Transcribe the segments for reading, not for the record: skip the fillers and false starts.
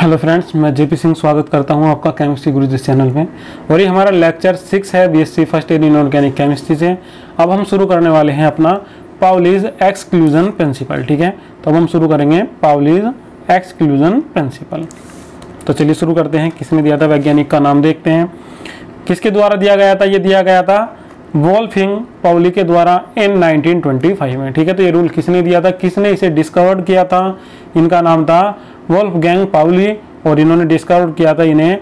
Hello friends, मैं JP Singh स्वागत करता हूं आपका केमिस्ट्री गुरु जी चैनल में। और ये हमारा लेक्चर 6 है BSc first year inorganic chemistry से। अब हम शुरू करने वाले हैं अपना पाउलीज एक्सक्लूजन प्रिंसिपल। ठीक है, तो अब हम शुरू करेंगे पाउलीज एक्सक्लूजन प्रिंसिपल। तो चलिए शुरू करते हैं। किसने दिया था, वैज्ञानिक का नाम देखते हैं। किसके द्वारा दिया गया था, ये दिया गया था वोल्फिंग पाउली के द्वारा इन 1925 में। ठीक है, तो ये रूल किसने दिया था, किसने इसे डिस्कवर्ड किया था, इनका नाम था वोल्फगैंग पाउली और इन्होंने डिस्कवर किया था इन्हें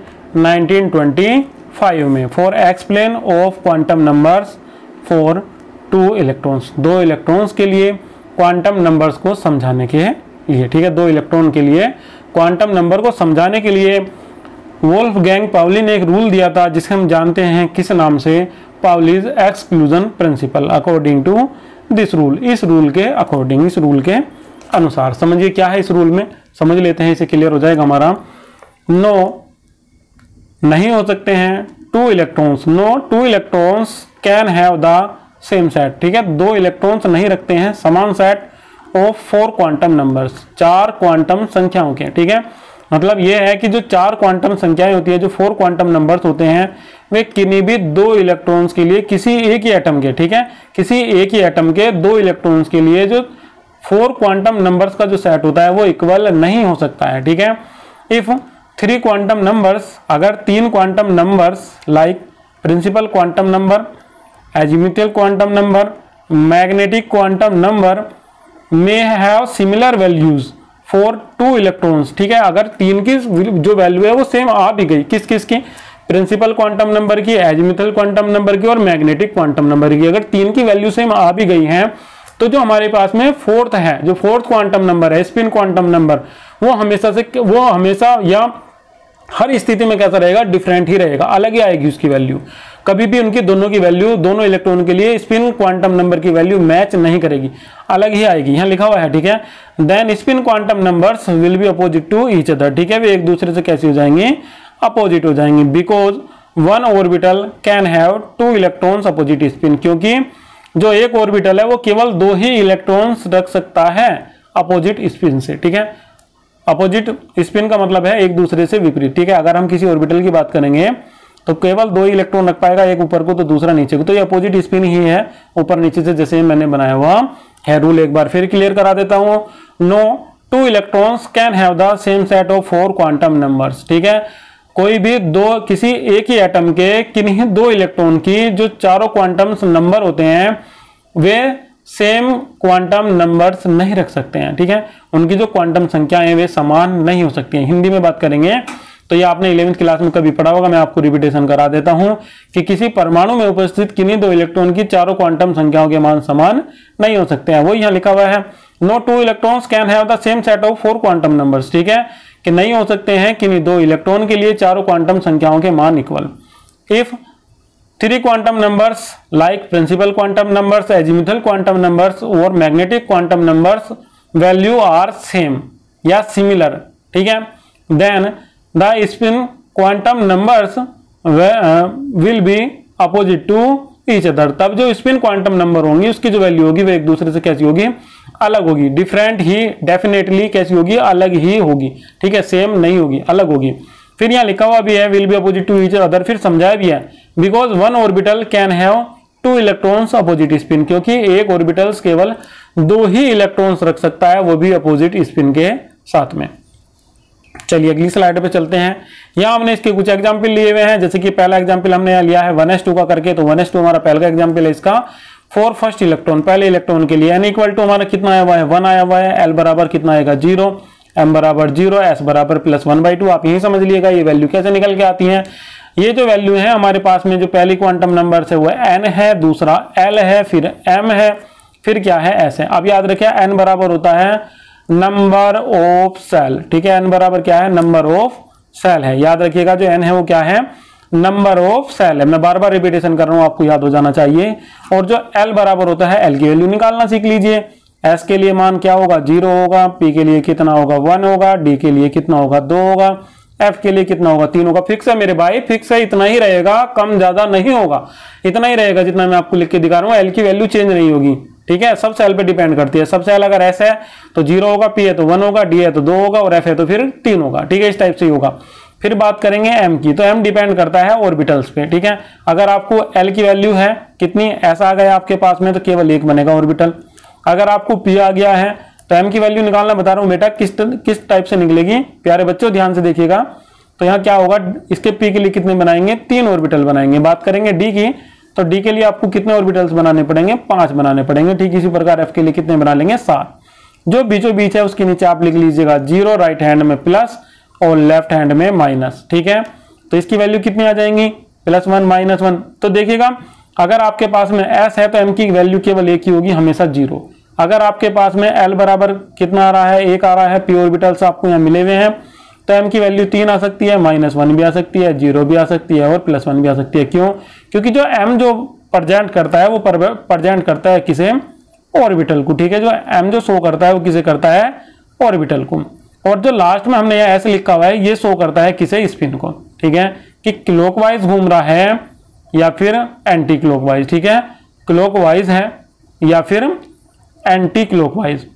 1925 में। For explain of quantum numbers for 2 electrons, 2 electrons के लिए क्वांटम नंबर्स को समझाने के लिए। ठीक है, 2 इलेक्ट्रॉन के लिए क्वांटम नंबर को समझाने के लिए वोल्फगैंग पाउली ने एक रूल दिया था जिसे हम जानते हैं किस नाम से, Pauli's exclusion principle. According to this rule, इस रूल के अकॉर्डिंग, इस रूल के अनुसार। समझिए क्या है इस रूल में, समझ लेते हैं, इसे क्लियर हो जाएगा हमारा। नो नहीं हो सकते हैं 2 electrons, no 2 electrons can have the same set. ठीक है, 2 इलेक्ट्रॉन्स नहीं रखते हैं समान set of 4 quantum numbers, 4 quantum संख्याओं के। ठीक है, मतलब यह है कि जो 4 क्वांटम संख्याएं होती है, जो 4 क्वांटम नंबर्स होते हैं, वे किन्हीं भी 2 इलेक्ट्रॉन्स के लिए किसी एक ही एटम के, ठीक है, किसी एक ही एटम के 2 इलेक्ट्रॉन्स के लिए जो 4 क्वांटम नंबर्स का जो सेट होता है वो इक्वल नहीं हो सकता है। ठीक है, इफ 3 क्वांटम नंबर्स, अगर 3 quantum numbers like principal quantum number, azimuthal quantum number, magnetic quantum number may have similar values for 2 electrons. ठीक है, अगर 3 की जो वैल्यू है वो सेम आ भी गई, किस किस की, प्रिंसिपल क्वांटम नंबर की, एजीमुथल क्वांटम नंबर की और मैग्नेटिक क्वांटम नंबर की, अगर 3 की वैल्यू सेम आ भी गई हैं, तो जो हमारे पास में फोर्थ है, जो फोर्थ क्वांटम नंबर है, स्पिन क्वांटम नंबर, वो हमेशा या हर स्थिति में कैसा रहेगा, डिफरेंट ही रहेगा, अलग ही आएगी उसकी वैल्यू। कभी भी उनकी दोनों की वैल्यू, दोनों इलेक्ट्रॉन के लिए स्पिन क्वांटम नंबर की वैल्यू मैच नहीं करेगी, अलग ही आएगी, यहाँ लिखा हुआ है। ठीक है, then spin quantum numbers will be opposite to each other. ठीक है, वे एक दूसरे से कैसे हो जाएंगे, अपोजिट हो जाएंगे। Because 1 orbital can have 2 electrons opposite spin, क्योंकि जो एक ऑर्बिटल है वो केवल 2 ही इलेक्ट्रॉन्स रख सकता है अपोजिट स्पिन से। ठीक है, अपोजिट स्पिन का मतलब है एक दूसरे से विपरीत। ठीक है, अगर हम किसी ऑर्बिटल की बात करेंगे तो केवल 2 ही इलेक्ट्रॉन रख पाएगा, एक ऊपर को तो दूसरा नीचे को, तो ये अपोजिट स्पिन ही है, ऊपर नीचे से, जैसे मैंने बनाया हुआ है रूल। एक बार फिर क्लियर करा देता हूं। No 2 electrons can have the same set of 4 quantum numbers. ठीक है, कोई भी किसी एक ही एटम के किन्हीं 2 इलेक्ट्रॉन की जो चारों क्वांटम नंबर होते हैं वे सेम क्वांटम नंबर्स नहीं रख सकते हैं। ठीक है, उनकी जो क्वांटम संख्याएं वे समान नहीं हो सकती हैं। हिंदी में बात करेंगे तो ये आपने 11वीं क्लास में कभी पढ़ा होगा, मैं आपको रिपीटेशन करा देता हूं कि किसी परमाणु में उपस्थित किन्हीं 2 इलेक्ट्रॉन की चारों क्वांटम संख्याओं के मान समान नहीं हो सकते हैं। वो यहाँ लिखा हुआ है, no 2 electrons can have the same set of 4 quantum numbers. ठीक है, कि नहीं हो सकते हैं किन्हीं 2 इलेक्ट्रॉन के लिए चारों क्वांटम संख्याओं के मान equal. If 3 quantum numbers like principal quantum numbers, azimuthal quantum numbers और magnetic quantum numbers value are same या सिमिलर। ठीक है, then the spin quantum numbers will be opposite to each other. तब जो स्पिन क्वांटम नंबर होंगी उसकी जो value होगी वो एक दूसरे से कैसी होगी, अलग होगी, डिफरेंट ही, डेफिनेटली कैसी होगी, अलग ही होगी। ठीक है, सेम नहीं होगी, अलग होगी। फिर यहाँ लिखा हुआ भी है will be opposite to each other, फिर समझाया भी है because 1 orbital can have 2 electrons opposite spin, क्योंकि एक ऑर्बिटल्स केवल 2 ही इलेक्ट्रॉन्स रख सकता है, वो भी अपोजिट स्पिन के साथ में। चलिए अगली स्लाइड पे चलते हैं। यहाँ हमने इसके कुछ एग्जाम्पल लिए हुए हैं, जैसे कि पहला एग्जाम्पल हमने लिया है 1s2 का करके, तो 1s2 हमारा पहला एग्जाम्पल है इसका। 4 फर्स्ट इलेक्ट्रॉन, पहले इलेक्ट्रॉन के लिए n इक्वल टू हमारा कितना आया हुआ है, 1 आया हुआ है। l बराबर कितना आएगा, 0, m बराबर 0, s बराबर +1/2। आप यही समझ लीजिएगा ये वैल्यू कैसे निकल के आती है। ये जो वैल्यू है हमारे पास में, जो पहली क्वांटम नंबर है वो n है, दूसरा l है, फिर m है, फिर क्या है, s है। अब याद रखिए n बराबर होता है नंबर ऑफ सेल। ठीक है, n बराबर क्या है, नंबर ऑफ सेल है। याद रखिएगा जो n है वो क्या है, नंबर ऑफ सेल है। मैं बार बार रिपीटेशन कर रहा हूं, आपको याद हो जाना चाहिए। और जो l बराबर होता है, l की वैल्यू निकालना सीख लीजिए। s के लिए मान क्या होगा, 0 होगा, p के लिए कितना होगा, 1 होगा, d के लिए कितना होगा, 2 होगा, f के लिए कितना होगा, 3 होगा। फिक्स है मेरे भाई, फिक्स है, इतना ही रहेगा, कम ज्यादा नहीं होगा, इतना ही रहेगा जितना मैं आपको लिख के दिखा रहा हूँ। l की वैल्यू चेंज नहीं होगी, ठीक है, सब सेल पे डिपेंड करती है। सब सेल अगर एस है तो 0 होगा, पी है तो 1 होगा, डी है तो 2 होगा और एफ है तो फिर 3 होगा। ठीक है, इस टाइप से ही होगा। फिर बात करेंगे एम की, तो एम डिपेंड करता है ऑर्बिटल्स पे। ठीक है, अगर आपको एल की वैल्यू है कितनी, ऐसा आ गया आपके पास में, तो केवल एक बनेगा ऑर्बिटल। अगर आपको पी आ गया है तो एम की वैल्यू निकालना बता रहा हूं बेटा, किस टाइप से निकलेगी। प्यारे बच्चों ध्यान से देखिएगा, तो यहाँ क्या होगा, इसके पी के लिए कितने बनाएंगे, 3 ऑर्बिटल बनाएंगे। बात करेंगे डी की, तो डी के लिए आपको कितने ऑर्बिटल्स बनाने पड़ेंगे, 5 बनाने पड़ेंगे। ठीक इसी प्रकार एफ के लिए कितने बना लेंगे, 7। जो बीचों बीच है उसके नीचे आप लिख लीजिएगा 0, राइट हैंड में प्लस और लेफ्ट हैंड में माइनस। ठीक है, तो इसकी वैल्यू कितनी आ जाएंगी, +1 -1। तो देखिएगा अगर आपके पास में एस है तो एम की वैल्यू केवल एक ही होगी, हमेशा 0। अगर आपके पास में एल बराबर कितना आ रहा है, 1 आ रहा है, पी ऑर्बिटल्स आपको यहाँ मिले हुए हैं, तो एम की वैल्यू 3 आ सकती है, -1 भी आ सकती है, 0 भी आ सकती है और +1 भी आ सकती है। क्यों, क्योंकि जो एम जो प्रेजेंट करता है वो प्रेजेंट करता है किसे, ऑर्बिटल को। ठीक है, जो एम जो शो करता है वो किसे करता है, ऑर्बिटल को। और जो लास्ट में हमने यहाँ ऐसे लिखा हुआ है ये शो करता है किसे, स्पिन को। ठीक है, कि क्लॉकवाइज घूम रहा है या फिर एंटी क्लॉकवाइज। ठीक है, क्लॉकवाइज है या फिर एंटी क्लॉकवाइज,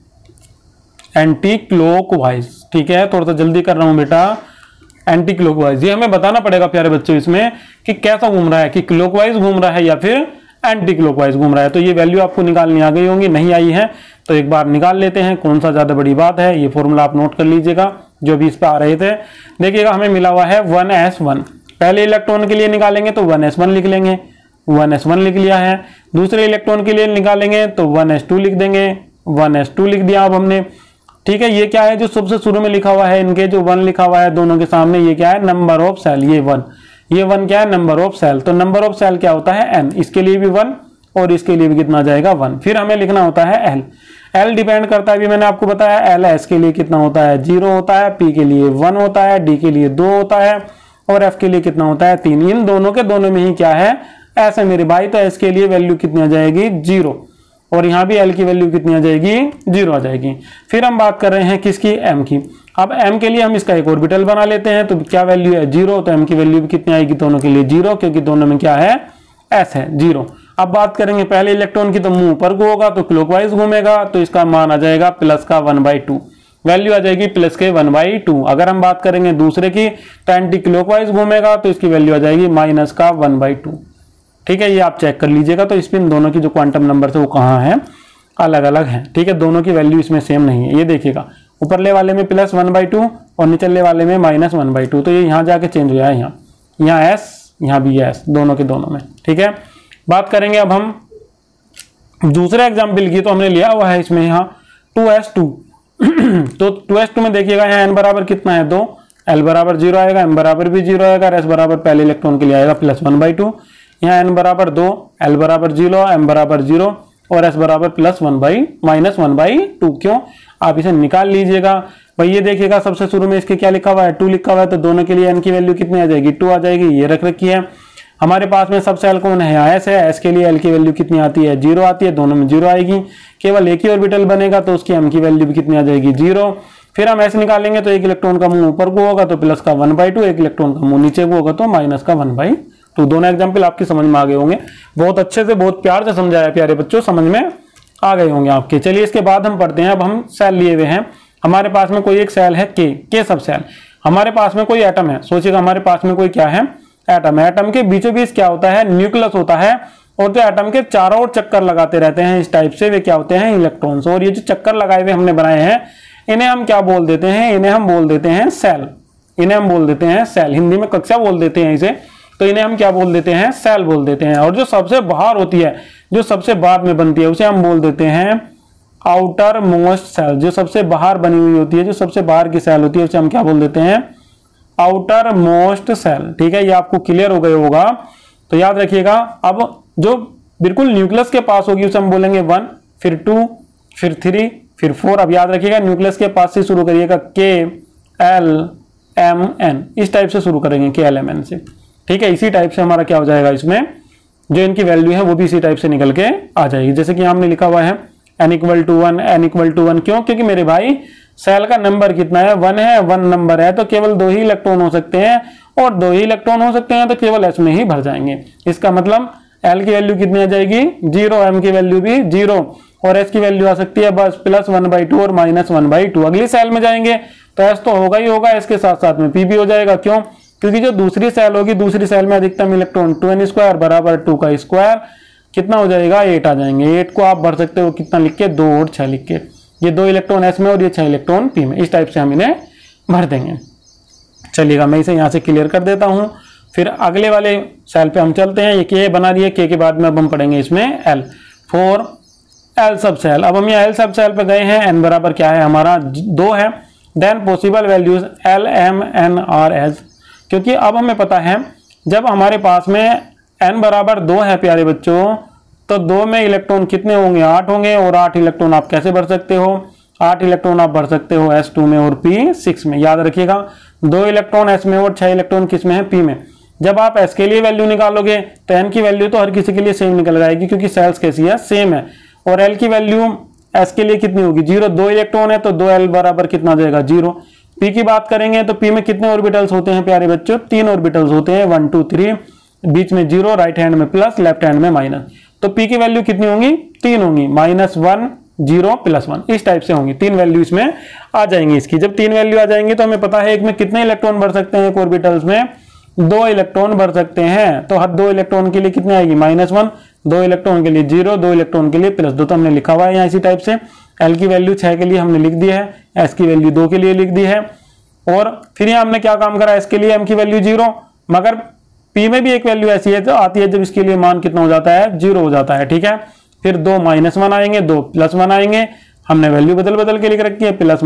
एंटी क्लॉकवाइज। ठीक है, थोड़ा सा जल्दी कर रहा हूं बेटा, एंटी क्लॉकवाइज। ये हमें बताना पड़ेगा प्यारे बच्चों इसमें कि कैसा घूम रहा है, कि क्लॉकवाइज घूम रहा है या फिर एंटी क्लॉकवाइज घूम रहा है। तो ये वैल्यू आपको निकालनी आ गई होंगी, नहीं आई है तो एक बार निकाल लेते हैं, कौन सा ज्यादा बड़ी बात है। ये फॉर्मूला आप नोट कर लीजिएगा जो भी इस पे आ रहे थे। देखिएगा हमें मिला हुआ है 1s1, पहले इलेक्ट्रॉन के लिए निकालेंगे तो 1s1 लिख लेंगे, 1s1 लिख लिया है। दूसरे इलेक्ट्रॉन के लिए निकालेंगे तो 1s2 लिख देंगे, 1s2 लिख दिया अब हमने। ठीक है, ये क्या है जो सबसे शुरू में लिखा हुआ है, इनके जो 1 लिखा हुआ है दोनों के सामने, ये क्या है, नंबर ऑफ सेल। ये 1 क्या है, नंबर ऑफ सेल। तो नंबर ऑफ सेल क्या होता है, n। इसके लिए भी 1 और इसके लिए भी कितना जाएगा, 1। फिर हमें लिखना होता है l। l डिपेंड करता है, अभी मैंने आपको बताया, l s के लिए कितना होता है, 0 होता है, p के लिए 1 होता है, d के लिए 2 होता है और f के लिए कितना होता है, 3। इन दोनों के दोनों में ही क्या है, s है मेरे भाई। तो s के लिए वैल्यू कितनी आ जाएगी, 0। और यहाँ भी l की वैल्यू कितनी आ जाएगी, 0 आ जाएगी। फिर हम बात कर रहे हैं किसकी, m की। अब m के लिए हम इसका एक ऑर्बिटल बना लेते हैं, तो क्या वैल्यू है, 0। तो m की वैल्यू भी कितनी आएगी, दोनों के लिए 0, क्योंकि दोनों में क्या है, s है, 0। अब बात करेंगे पहले इलेक्ट्रॉन की, तो मुंह ऊपर को होगा तो क्लॉकवाइज घूमेगा, तो इसका मान आ जाएगा प्लस का 1/2, वैल्यू आ जाएगी प्लस के 1/2। अगर हम बात करेंगे दूसरे की, तो एंटी क्लॉकवाइज घूमेगा तो इसकी वैल्यू आ जाएगी माइनस का 1/2। ठीक है, ये आप चेक कर लीजिएगा। तो स्पिन दोनों की जो क्वांटम नंबर है वो कहाँ है, अलग अलग है। ठीक है, दोनों की वैल्यू इसमें सेम नहीं है। ये देखिएगा ऊपरले वाले में प्लस 1/2 और निचले वाले में -1/2। तो ये यहाँ जाके चेंज हो गया है, यहाँ s, यहाँ भी s, दोनों के दोनों में। ठीक है, बात करेंगे अब हम दूसरे एग्जाम्पल की, तो हमने लिया हुआ है इसमें यहाँ 2s2। तो 2s2 में देखिएगा यहाँ n बराबर कितना है, 2, l बराबर 0 आएगा, m बराबर भी 0 आएगा, s बराबर पहले इलेक्ट्रॉन के लिए आएगा +1/2। यहाँ n बराबर 2, l बराबर 0, m बराबर 0 और s बराबर -1/2। क्यों, आप इसे निकाल लीजिएगा भाई। ये देखिएगा सबसे शुरू में इसके क्या लिखा हुआ है, 2 लिखा हुआ है, तो दोनों के लिए n की वैल्यू कितनी आ जाएगी, 2 आ जाएगी। ये रख रखी है। हमारे पास में सब सेल कौन है, s है, s के लिए l की वैल्यू कितनी आती है, 0 आती है, दोनों में 0 आएगी। केवल एक ही ऑर्बिटल बनेगा तो उसकी m की वैल्यू भी कितनी आ जाएगी, 0। फिर हम s निकालेंगे तो एक इलेक्ट्रॉन का मुंह ऊपर को होगा तो प्लस का 1/2, एक इलेक्ट्रॉन का मुंह नीचे को होगा तो माइनस का 1/2। दोनों एग्जाम्पल आपकी समझ में आ गए होंगे, बहुत अच्छे से, बहुत प्यार से समझाया प्यारे बच्चों, समझ में आ गए होंगे आपके। चलिए इसके बाद हम पढ़ते हैं। अब हम सेल लिए हुए हैं, हमारे पास में कोई एक सेल है के सब सेल। हमारे पास में कोई एटम है, सोचिएगा हमारे पास में कोई क्या है, एटम है। एटम के बीचों बीच क्या होता है, न्यूक्लियस होता है, और जो एटम के चारों ओर चक्कर लगाते रहते हैं इस टाइप से, वे क्या होते हैं, इलेक्ट्रॉन्स। और ये जो चक्कर लगाए हुए हमने बनाए हैं, इन्हें हम क्या बोल देते हैं, इन्हें हम बोल देते हैं सेल। इन्हें हम बोल देते हैं सेल, हिंदी में कक्षा बोल देते हैं इसे, तो इन्हें हम क्या बोल देते हैं, सेल बोल देते हैं। और जो सबसे बाहर होती है, जो सबसे बाद में बनती है, उसे हम बोल देते हैं आउटर मोस्ट सेल। जो सबसे बाहर बनी हुई होती है, जो सबसे बाहर की सेल होती है, उसे हम क्या बोल देते हैं, आउटर मोस्ट सेल। ठीक है, ये आपको क्लियर हो गया होगा, तो याद रखिएगा। अब जो बिल्कुल न्यूक्लियस के पास होगी उसे हम बोलेंगे 1, फिर 2, फिर 3, फिर 4। अब याद रखिएगा न्यूक्लियस के पास से शुरू करिएगा, KLMN, इस टाइप से शुरू करेंगे, KLMN से। ठीक है, इसी टाइप से हमारा क्या हो जाएगा, इसमें जो इनकी वैल्यू है वो भी इसी टाइप से निकल के आ जाएगी। जैसे कि हमने लिखा हुआ है n = 1, n = 1। क्यों, क्योंकि मेरे भाई सेल का नंबर कितना है, 1 है, 1 नंबर है, तो केवल 2 ही इलेक्ट्रॉन हो सकते हैं, और 2 ही इलेक्ट्रॉन हो सकते हैं तो केवल s में ही भर जाएंगे। इसका मतलब l की वैल्यू कितनी आ जाएगी, 0, m की वैल्यू भी 0। और एस की वैल्यू आ सकती है बस +1/2 और -1/2। अगली सेल में जाएंगे तो एस तो होगा ही होगा, एस के साथ साथ में पी भी हो जाएगा। क्यों? क्योंकि जो दूसरी सेल होगी, दूसरी सेल में अधिकतम इलेक्ट्रॉन 2n² बराबर 2 का स्क्वायर कितना हो जाएगा 8 आ जाएंगे। 8 को आप भर सकते हो कितना लिख के 2 और 6 लिख के, ये 2 इलेक्ट्रॉन एस में और ये 6 इलेक्ट्रॉन पी में, इस टाइप से हम इन्हें भर देंगे। चलिएगा मैं इसे यहाँ से क्लियर कर देता हूँ। फिर अगले वाले सेल पे हम चलते हैं। ये के बना दिए, के बाद में अब हम पढ़ेंगे इसमें L for L sub shell. अब हम यहाँ एल सब सेल पे गए हैं, एन बराबर क्या है हमारा 2 है। Then possible values L M N R S, क्योंकि अब हमें पता है जब हमारे पास में एन बराबर 2 है प्यारे बच्चों, तो 2 में इलेक्ट्रॉन कितने होंगे 8 होंगे, और 8 इलेक्ट्रॉन आप कैसे भर सकते हो 8 इलेक्ट्रॉन आप भर सकते हो S2 में और P6 में। याद रखिएगा 2 इलेक्ट्रॉन S में और 6 इलेक्ट्रॉन किस में है P में। जब आप S के लिए वैल्यू निकालोगे तो N की वैल्यू तो हर किसी के लिए सेम निकल जाएगी, क्योंकि सेल्स कैसी है सेम है। और L की वैल्यू S के लिए कितनी होगी 0, 2 इलेक्ट्रॉन है तो 2L बराबर कितना जाएगा 0। P की बात करेंगे तो P में कितने ऑर्बिटल्स होते हैं प्यारे बच्चों 3 ऑर्बिटल्स होते हैं 1 2 3, बीच में 0, राइट हैंड में प्लस, लेफ्ट हैंड में माइनस। तो P की वैल्यू कितनी होंगी 3 होंगी, -1 0 +1 इस टाइप से होंगी। 3 वैल्यू इसमें आ जाएंगी इसकी। जब 3 वैल्यू आ जाएंगी तो हमें पता है एक में कितने इलेक्ट्रॉन भर सकते हैं, एक ऑर्बिटल्स में 2 इलेक्ट्रॉन भर सकते हैं। तो हर 2 इलेक्ट्रॉन के लिए कितनी आएगी -1, 2 इलेक्ट्रॉन के लिए 0, 2 इलेक्ट्रॉन के लिए +2। तो हमने लिखा हुआ है यहाँ इसी टाइप से। एल की वैल्यू 6 के लिए हमने लिख दी है, एस की वैल्यू 2 के लिए लिख दी है। और फिर यहाँ हमने क्या काम करा, एस के लिए एम की वैल्यू 0, मगर पी में भी एक वैल्यू ऐसी है तो आती है जब इसके लिए मान कितना हो जाता है 0 हो जाता है। ठीक है, फिर 2 -1 आएंगे, 2 +1 आएंगे। हमने वैल्यू बदल बदल के लिख रखी है +,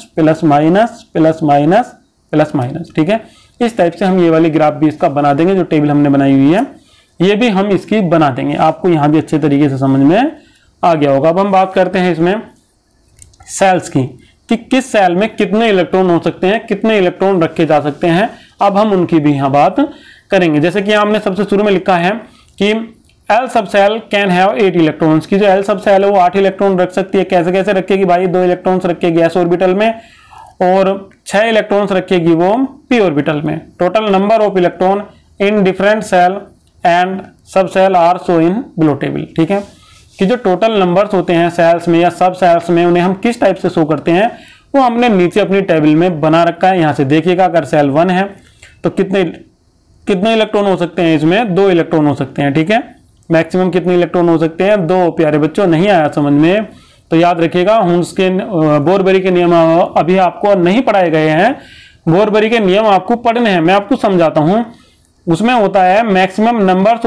+, ठीक है। इस टाइप से हम ये वाली ग्राफ भी इसका बना देंगे, जो टेबल हमने बनाई हुई है ये भी हम इसकी बना देंगे। आपको यहाँ भी अच्छे तरीके से समझ में आ गया होगा। अब हम बात करते हैं इसमें सेल्स की, कि किस सेल में कितने इलेक्ट्रॉन हो सकते हैं, कितने इलेक्ट्रॉन रखे जा सकते हैं। अब हम उनकी भी यहाँ बात करेंगे। जैसे कि हमने सबसे शुरू में लिखा है कि L sub cell can have 8 electrons, की जो एल सब सेल है वो 8 इलेक्ट्रॉन रख सकती है। कैसे कैसे रखेगी भाई, 2 इलेक्ट्रॉन्स रखेगी एस ऑर्बिटल में और 6 इलेक्ट्रॉन्स रखेगी वो पी ऑर्बिटल में। Total number of electron in different shell and sub shell are show in below table. ठीक है, कि जो टोटल नंबर्स होते हैं सेल्स में या सब सेल्स में उन्हें हम किस टाइप से शो करते हैं वो हमने नीचे अपनी टेबल में बना रखा है। यहाँ से देखिएगा, अगर सेल 1 है तो कितने इलेक्ट्रॉन हो सकते हैं, इसमें 2 इलेक्ट्रॉन हो सकते हैं। ठीक है, मैक्सिमम कितने इलेक्ट्रॉन हो सकते हैं 2। प्यारे बच्चों नहीं आया समझ में तो याद रखिएगा, हुन्स के बोरबरी के नियम अभी आपको नहीं पढ़ाए गए हैं। बोरबरी के नियम आपको पढ़ने हैं, मैं आपको समझाता हूं। उसमें होता है maximum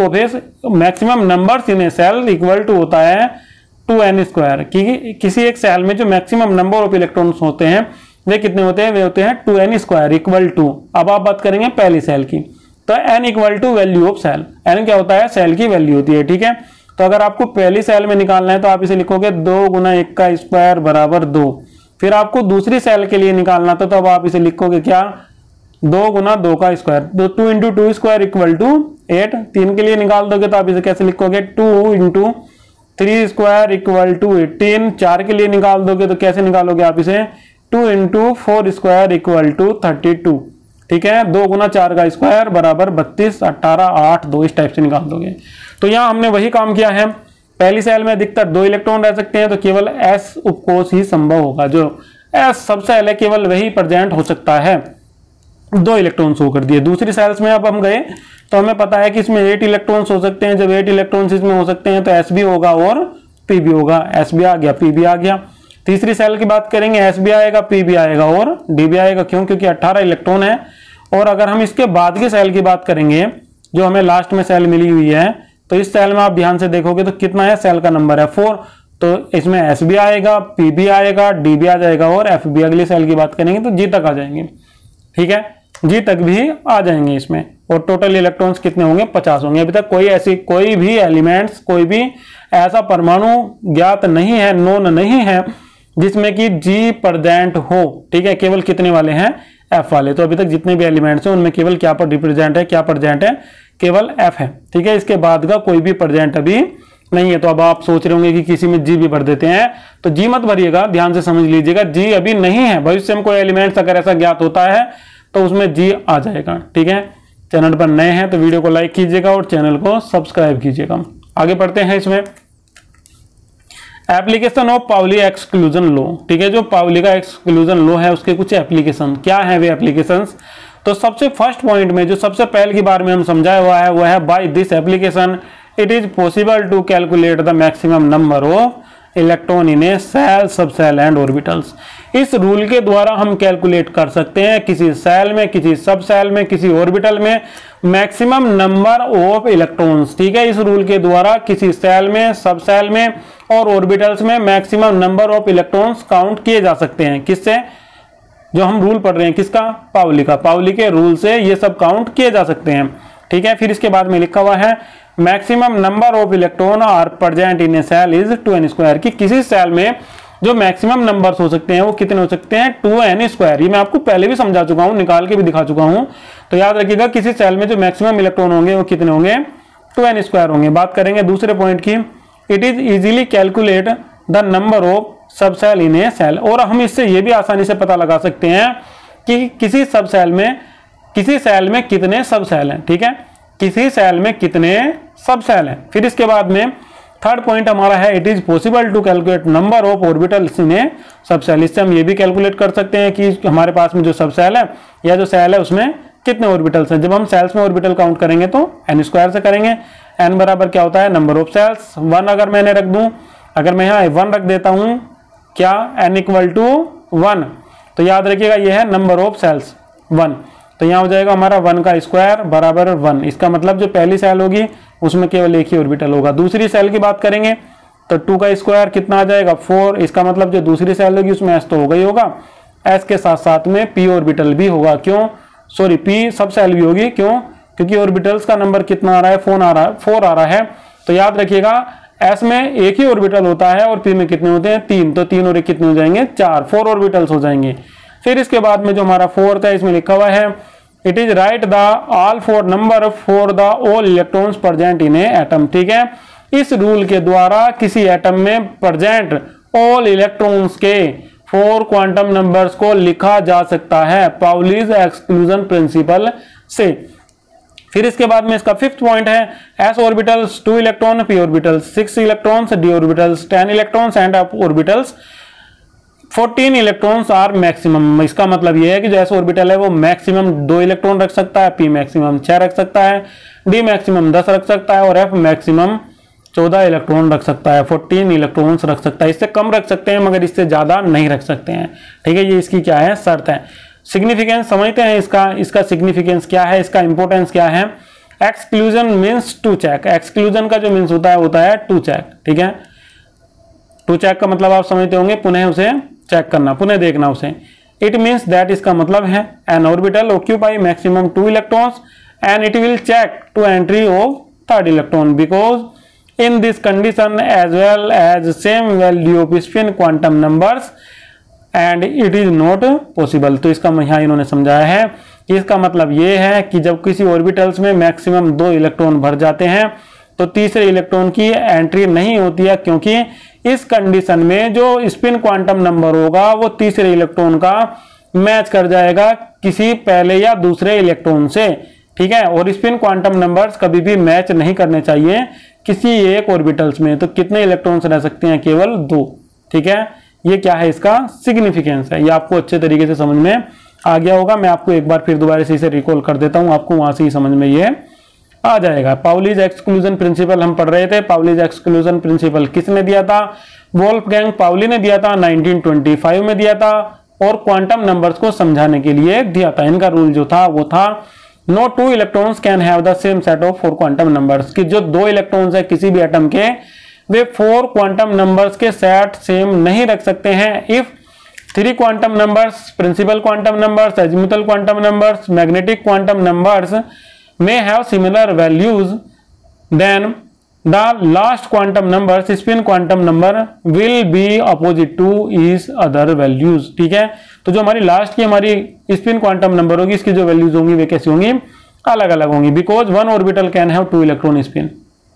numbers in a shell equal to होता है 2n²। किसी एक सेल में जो मैक्सिमम नंबर ऑफ इलेक्ट्रॉन्स होते हैं वे कितने होते हैं, वे होते हैं 2n² इक्वल टू। अब आप बात करेंगे पहली सेल की, तो n equal to value of shell. n क्या होता है, सेल की वैल्यू होती है। ठीक है, तो अगर आपको पहली सेल में निकालना है तो आप इसे लिखोगे 2 × 1 का स्क्वायर बराबर 2। फिर आपको दूसरी सेल के लिए निकालना था तो अब आप इसे लिखोगे क्या 2 × 2 का स्क्वायर, 2 × 2 स्क्वायर इक्वल टू 8। 3 के लिए निकाल दोगे तो आप इसे कैसे लिखोगे 2 × 3 स्क्वायर इक्वल टू 18। 4 के लिए निकाल दोगे तो कैसे निकालोगे आप इसे 2 × 4 स्क्वायर इक्वल टू 32। ठीक है, 2 × 4 का स्क्वायर बराबर 32, 18, 8, 2 इस टाइप से निकाल दोगे। तो यहाँ हमने वही काम किया है। पहली सेल में अधिकतर 2 इलेक्ट्रॉन रह सकते हैं तो केवल एस उपकोष ही संभव होगा। जो एस सब सेल है केवल वही प्रेजेंट हो सकता है, 2 इलेक्ट्रॉन शो कर दिए। दूसरी सेल्स में अब हम गए तो हमें पता है कि इसमें 8 इलेक्ट्रॉन हो सकते हैं। जब 8 इलेक्ट्रॉन इसमें हो सकते हैं तो एस भी होगा और पी भी होगा। एस भी आ गया, पी भी आ गया। तीसरी सेल की बात करेंगे, एस भी आएगा, पी भी आएगा और डी भी आएगा। क्यों? क्योंकि 18 इलेक्ट्रॉन है। और अगर हम इसके बाद की सेल की बात करेंगे, जो हमें लास्ट में सेल मिली हुई है, तो इस सेल में आप ध्यान से देखोगे तो कितना है, सेल का नंबर है 4। तो इसमें एस भी आएगा, पी भी आएगा, डी भी आ जाएगा और एफ भी। अगली सेल की बात करेंगे तो जी तक आ जाएंगे। ठीक है, जी तक भी आ जाएंगे इसमें। और टोटल इलेक्ट्रॉन्स कितने होंगे, 50 होंगे। अभी तक कोई भी एलिमेंट्स, कोई भी ऐसा परमाणु ज्ञात नहीं है, नोन नहीं है जिसमें कि जी प्रेजेंट हो। ठीक है, केवल कितने वाले हैं, एफ वाले। तो अभी तक जितने भी एलिमेंट्स हैं उनमें केवल क्या पर रिप्रेजेंट है, क्या प्रेजेंट है, केवल एफ है। ठीक है, इसके बाद का कोई भी प्रेजेंट अभी नहीं है। तो अब आप सोच रहे होंगे कि किसी में जी भी भर देते हैं, तो जी मत भरिएगा, ध्यान से समझ लीजिएगा, जी अभी नहीं है। भविष्य में कोई एलिमेंट्स अगर ऐसा ज्ञात होता है तो उसमें जी आ जाएगा। ठीक है, चैनल पर नए हैं तो वीडियो को लाइक कीजिएगा और चैनल को सब्सक्राइब कीजिएगा। आगे बढ़ते हैं इसमें। Application of Pauli exclusion law, ठीक है, जो पाउली का एक्सक्लूजन लॉ है उसके कुछ एप्लीकेशन क्या है वे एप्लीकेशंस। तो सबसे फर्स्ट पॉइंट में जो सबसे पहले की बार में हम समझाया हुआ है वो है by this application it is possible to calculate the maximum number of electron in a shell, sub shell and orbitals. इस रूल के द्वारा हम कैलकुलेट कर सकते हैं किसी सेल में, किसी सब सेल में, किसी ऑर्बिटल में मैक्सिमम नंबर ऑफ इलेक्ट्रॉन्स, ठीक है। इस रूल के द्वारा किसी सेल में, सब सेल में और ऑर्बिटल्स में maximum number of electrons count किए जा सकते हैं। किससे? जो हम रूल पढ़ रहे हैं किसका? पाउली का। पाउली के रूल से ये सब काउंट किए जा सकते हैं, ठीक है। फिर इसके बाद में लिखा हुआ है maximum number of electron are present in a shell is 2n², कि किसी सेल में जो मैक्सिमम नंबर्स हो सकते हैं वो कितने हो सकते हैं? 2n²। ये मैं आपको पहले भी समझा चुका हूं, निकाल के भी दिखा चुका हूं, तो याद रखिएगा किसी सेल में जो मैक्सिमम इलेक्ट्रॉन होंगे वो कितने होंगे? 2n² होंगे। बात करेंगे दूसरे पॉइंट की, it is easily calculate the number of sub shell in a shell. और हम इससे ये भी आसानी से पता लगा सकते हैं कि किसी सब सेल में, किसी सेल में कितने सब सेल हैं, ठीक है, किसी सेल में कितने सब सेल हैं। फिर इसके बाद में थर्ड पॉइंट हमारा है it is possible to calculate number of orbitals in a sub shell. इससे हम ये भी कैलकुलेट कर सकते हैं कि हमारे पास में जो सब सेल है या जो सेल है उसमें कितने ऑर्बिटल्स हैं। जब हम सेल्स में ऑर्बिटल काउंट करेंगे तो n² से करेंगे। n बराबर क्या होता है? Number of sales. 1 अगर मैंने रख दूं, अगर मैं यहाँ 1 रख देता हूं, क्या n = 1, तो याद रखिएगा ये है नंबर ऑफ सेल्स 1, तो यहाँ हो जाएगा हमारा 1 का स्क्वायर बराबर 1। इसका मतलब जो पहली सेल होगी उसमें केवल एक ही ऑर्बिटल होगा। दूसरी सेल की बात करेंगे तो 2 का स्क्वायर कितना आ जाएगा? 4। इसका मतलब जो दूसरी सेल होगी उसमें s तो होगा ही होगा, s के साथ साथ में p ऑर्बिटल भी होगा। क्यों? सॉरी, p सब सेल भी होगी। क्यों? क्योंकि ऑर्बिटल्स का नंबर कितना आ रहा है? 4 आ रहा है। तो याद रखिएगा s में एक ही ऑर्बिटल होता है और p में कितने होते हैं? 3। तो 3 और 1 कितने हो जाएंगे? 4, 4 ऑर्बिटल्स हो जाएंगे। फिर इसके बाद में जो हमारा 4th है इसमें लिखा हुआ है it is right the all 4 number for the all electrons present in a atom, ठीक है। इस रूल के द्वारा किसी एटम में प्रेजेंट ऑल इलेक्ट्रॉन्स के 4 क्वांटम नंबर्स को लिखा जा सकता है पाउलीज एक्सक्लूजन प्रिंसिपल से। फिर इसके बाद में इसका 5th पॉइंट है s orbitals 2 electron, p orbitals 6 electrons, d orbitals 10 electrons and f orbitals 14 electrons are maximum. इसका मतलब यह है कि जो s ऑर्बिटल है वो मैक्सिमम 2 इलेक्ट्रॉन रख सकता है, p मैक्सिमम 6 रख सकता है, d मैक्सिमम 10 रख सकता है और f मैक्सिमम 14 इलेक्ट्रॉन रख सकता है, 14 इलेक्ट्रॉन्स रख सकता है। इससे कम रख सकते हैं मगर इससे ज्यादा नहीं रख सकते हैं, ठीक है। ये इसकी क्या है? शर्त है। सिग्निफिकेंस समझते हैं इसका सिग्निफिकेंस क्या है, इसका इंपोर्टेंस क्या है। Exclusion means to check. Exclusion का जो मीन्स होता है टू चेक, ठीक है। टू चेक का मतलब आप समझते होंगे पुनः उसे चेक करना, पुनः देखना उसे। इट मीन्स दैट, इसका मतलब है an orbital occupy maximum 2 electrons and it will check to entry of 3rd electron because in this condition as well as same value of spin quantum numbers and it is not possible. तो इसका यहाँ इन्होंने समझाया है कि इसका मतलब ये है कि जब किसी ऑर्बिटल्स में मैक्सिमम 2 इलेक्ट्रॉन भर जाते हैं तो तीसरे इलेक्ट्रॉन की एंट्री नहीं होती है, क्योंकि इस कंडीशन में जो स्पिन क्वांटम नंबर होगा वो तीसरे इलेक्ट्रॉन का मैच कर जाएगा किसी पहले या दूसरे इलेक्ट्रॉन से, ठीक है। और स्पिन क्वांटम नंबर्स कभी भी मैच नहीं करने चाहिए किसी एक ऑर्बिटल्स में। तो कितने इलेक्ट्रॉन्स रह सकते हैं? केवल 2, ठीक है। ये क्या है? इसका सिग्निफिकेंस है। ये आपको अच्छे तरीके से समझ में आ गया होगा। मैं आपको एक बार फिर दोबारा से इसे रिकॉल कर देता हूं, आपको वहां से ही समझ में ये आ जाएगा। पाउलीज एक्सक्लूजन प्रिंसिपल हम पढ़ रहे थे। पाउलीज एक्सक्लूजन प्रिंसिपल किसने दिया था? वोल्फगैंग पाउली ने दिया था, 1925 में दिया था और क्वांटम नंबर्स को समझाने के लिए दिया था। इनका रूल जो था वो था no 2 electrons can have the same set of 4 quantum numbers, कि जो 2 इलेक्ट्रॉन्स है किसी भी एटम के वे 4 क्वांटम नंबर्स के सेट सेम नहीं रख सकते हैं। If 3 quantum numbers, principal quantum numbers, azimuthal quantum numbers, magnetic quantum numbers may have similar values, then the last quantum numbers, spin quantum number will be opposite to each other values, ठीक है। तो जो हमारी last की हमारी spin quantum number होगी इसकी जो वैल्यूज होंगी वे कैसी होंगी? अलग अलग होंगी, because 1 orbital can have 2 electron spin.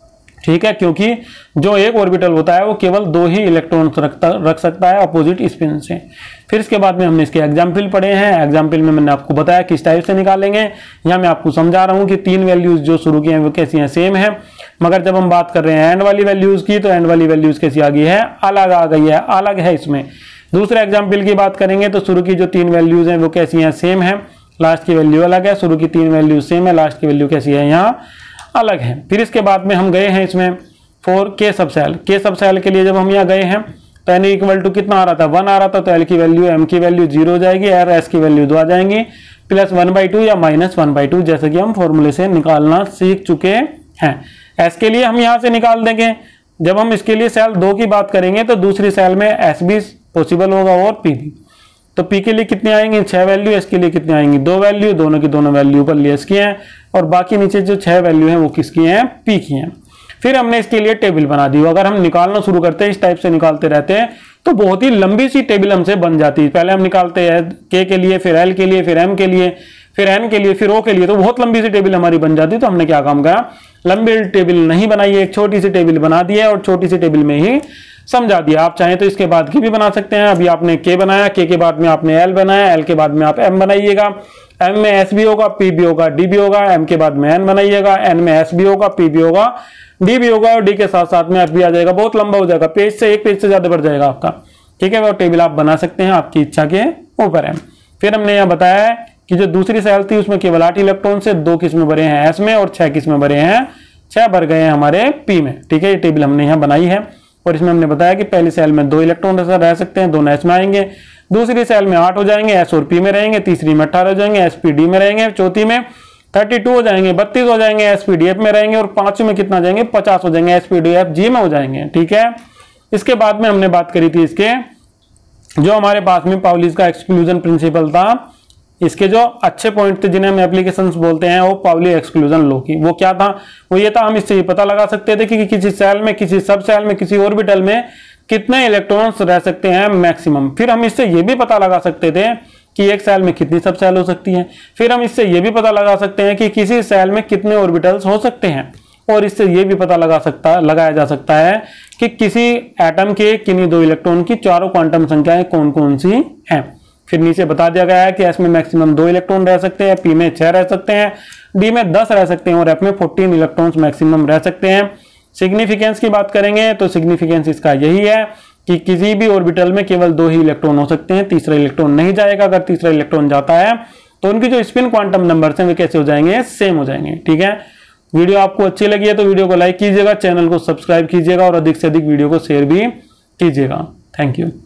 ठीक है, क्योंकि जो एक ऑर्बिटल होता है वो केवल 2 ही इलेक्ट्रॉन्स रख सकता है अपोजिट स्पिन से। फिर इसके बाद में हमने इसके एग्जाम्पल पढ़े हैं। एग्जाम्पल में मैंने आपको बताया किस टाइप से निकालेंगे। यहाँ मैं आपको समझा रहा हूँ कि 3 वैल्यूज जो शुरू की हैं वो कैसी हैं, सेम है, मगर जब हम बात कर रहे हैं एंड वाली वैल्यूज की तो एंड वाली वैल्यूज कैसी आ गई है, अलग आ गई है, अलग है इसमें। दूसरे एग्जाम्पल की बात करेंगे तो शुरू की जो 3 वैल्यूज हैं वो कैसी हैं, सेम है, लास्ट की वैल्यू अलग है। शुरू की 3 वैल्यू सेम है, लास्ट की वैल्यू कैसी है, यहाँ अलग है। फिर इसके बाद में हम गए हैं इसमें फॉर के सब सेल। के सब सेल के लिए जब हम यहाँ गए हैं तो n इक्वल टू कितना आ रहा था, 1 आ रहा था, तो l की वैल्यू m की वैल्यू 0 हो जाएगी और s की वैल्यू 2 आ जाएंगी, प्लस 1/2 या माइनस 1/2, जैसे कि हम फॉर्मूले से निकालना सीख चुके हैं। s के लिए हम यहाँ से निकाल देंगे। जब हम इसके लिए सेल 2 की बात करेंगे तो दूसरी सेल में s भी पॉसिबल होगा और p भी। तो p के लिए कितने आएंगे, 6 वैल्यू, s के लिए कितने आएंगी, 2 वैल्यू, दोनों की दोनों वैल्यू ऊपर लेस की हैं और बाकी नीचे जो 6 वैल्यू हैं वो किसकी हैं, p की हैं। फिर हमने इसके लिए टेबल बना दी। अगर हम निकालना शुरू करते हैं, इस टाइप से निकालते रहते हैं तो बहुत ही लंबी सी टेबल हमसे बन जाती है। पहले हम निकालते हैं k के लिए, फिर l के लिए, फिर m के लिए, फिर n के लिए, फिर o के लिए, तो बहुत लंबी सी टेबल हमारी बन जाती है। तो हमने क्या काम करा, लंबी टेबल नहीं बनाई है, एक छोटी सी टेबल बना दी है और छोटी सी टेबल में ही समझा दिया। आप चाहें तो इसके बाद की भी बना सकते हैं। अभी आपने k बनाया, k के बाद में आपने l बनाया, l के बाद में आप m बनाइएगा, m में s भी होगा, p भी होगा, d भी होगा, m के बाद में n बनाइएगा, n में s भी होगा, p भी होगा, d भी होगा और d के साथ साथ में f भी आ जाएगा। बहुत लंबा हो जाएगा, पेज से एक पेज से ज्यादा बढ़ जाएगा आपका, ठीक है। वो टेबल आप बना सकते हैं, आपकी इच्छा के ऊपर है। फिर हमने यहाँ बताया है कि जो दूसरी सेल थी उसमें केवल 8 इलेक्ट्रॉन से 2 किस्में भरे हैं s में और 6 किस्में भरे हैं, 6 भर गए हैं हमारे p में, ठीक है। ये टेबल हमने यहाँ बनाई है और इसमें हमने बताया कि पहली सेल में 2 इलेक्ट्रॉन रह सकते हैं, दोनों s में आएंगे, दूसरी सेल में 8 हो जाएंगे, s और p में रहेंगे, तीसरी में 18 हो जाएंगे, s p d में रहेंगे, चौथी में 32 हो जाएंगे, 32 हो जाएंगे, s p d f में रहेंगे और पांचवें में कितना जाएंगे, 50 हो जाएंगे, s p d f g में हो जाएंगे, ठीक है। इसके बाद में हमने बात करी थी इसके जो हमारे पास में पाउलीज का एक्सक्लूजन प्रिंसिपल था, इसके जो अच्छे पॉइंट थे जिन्हें हम एप्लीकेशंस बोलते हैं, वो पाउली एक्सक्लूजन लॉ की। वो क्या था, वो ये था, हम इससे ये पता लगा सकते थे कि किसी सेल में, किसी सब सेल में, किसी ऑर्बिटल में कितने इलेक्ट्रॉन्स रह सकते हैं मैक्सिमम। फिर हम इससे ये भी पता लगा सकते थे कि एक सेल में कितनी सब सेल हो सकती हैं। फिर हम इससे ये भी पता लगा सकते हैं कि किसी सेल में कितने ऑर्बिटल्स हो सकते हैं। और इससे ये भी पता लगाया जा सकता है कि किसी एटम के किन्हीं 2 इलेक्ट्रॉन की चारों क्वांटम संख्याएं कौन कौन सी हैं। फिर नीचे बता दिया गया है कि s में मैक्सिमम 2 इलेक्ट्रॉन रह सकते हैं, p में 6 रह सकते हैं, d में 10 रह सकते हैं और f में 14 इलेक्ट्रॉन्स मैक्सिमम रह सकते हैं। सिग्निफिकेंस की बात करेंगे तो सिग्निफिकेंस इसका यही है कि किसी भी ऑर्बिटल में केवल 2 ही इलेक्ट्रॉन हो सकते हैं, तीसरा इलेक्ट्रॉन नहीं जाएगा। अगर तीसरा इलेक्ट्रॉन जाता है तो उनकी जो स्पिन क्वांटम नंबर हैं वे कैसे हो जाएंगे, सेम हो जाएंगे, ठीक है। वीडियो आपको अच्छी लगी है तो वीडियो को लाइक कीजिएगा, चैनल को सब्सक्राइब कीजिएगा और अधिक से अधिक वीडियो को शेयर भी कीजिएगा। Thank you.